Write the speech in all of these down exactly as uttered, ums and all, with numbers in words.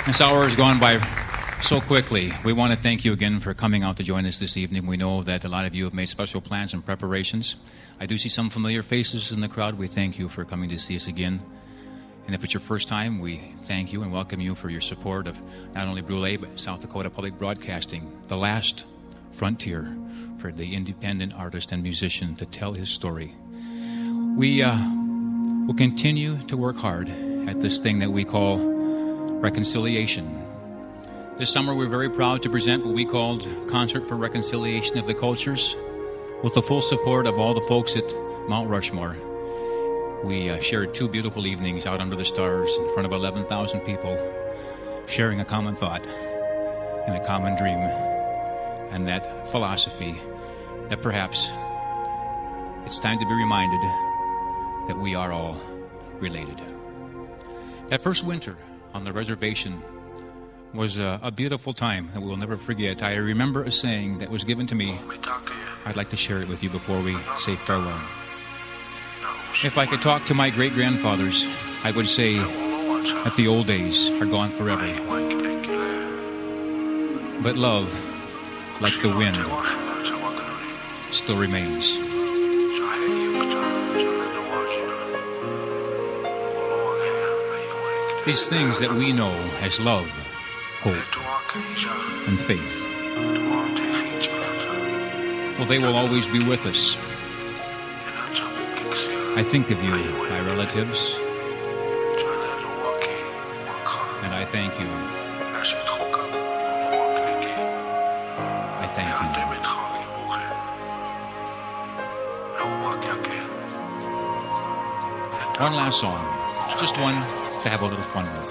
This hour has gone by so quickly. We want to thank you again for coming out to join us this evening. We know that a lot of you have made special plans and preparations. I do see some familiar faces in the crowd. We thank you for coming to see us again. And if it's your first time, we thank you and welcome you for your support of not only Brule, but South Dakota Public Broadcasting, the last frontier for the independent artist and musician to tell his story. We uh, will continue to work hard at this thing that we call reconciliation. This summer, we're very proud to present what we called Concert for Reconciliation of the Cultures, with the full support of all the folks at Mount Rushmore. We uh, shared two beautiful evenings out under the stars in front of eleven thousand people, sharing a common thought and a common dream, and that philosophy that perhaps it's time to be reminded that we are all related. That first winter on the reservation was a, a beautiful time that we'll never forget. I remember a saying that was given to me. I'd like to share it with you before we say farewell. If I could talk to my great-grandfathers, I would say that the old days are gone forever. But love, like the wind, still remains. These things that we know as love, hope, and faith, well, they will always be with us. I think of you, my relatives, and I thank you. I thank you. One last song, just one to have a little fun with.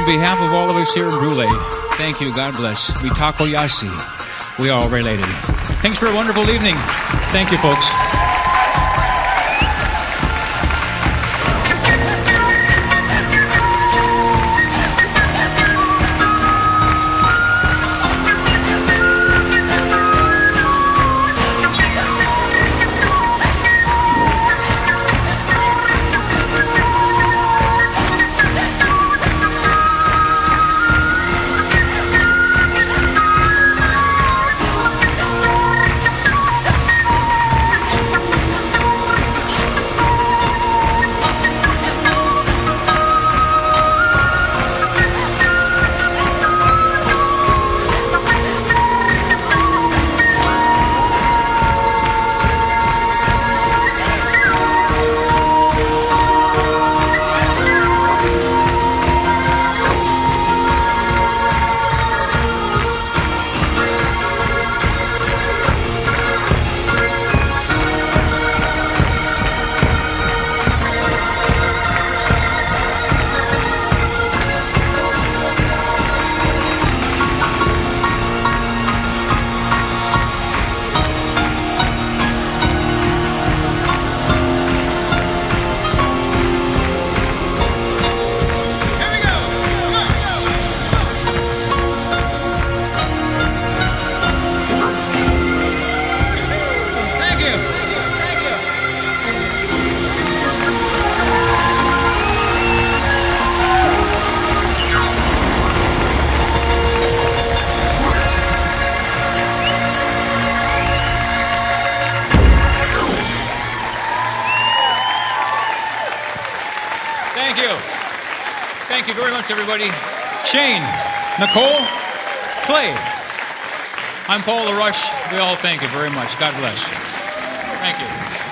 behalf of all of us here in Brule, thank you. God bless. We tako yasi. We are all related. Thanks for a wonderful evening. Thank you, folks. Thank you. Thank you very much, everybody. Shane, Nicole, Clay. I'm Paul LaRoche. We all thank you very much. God bless. Thank you.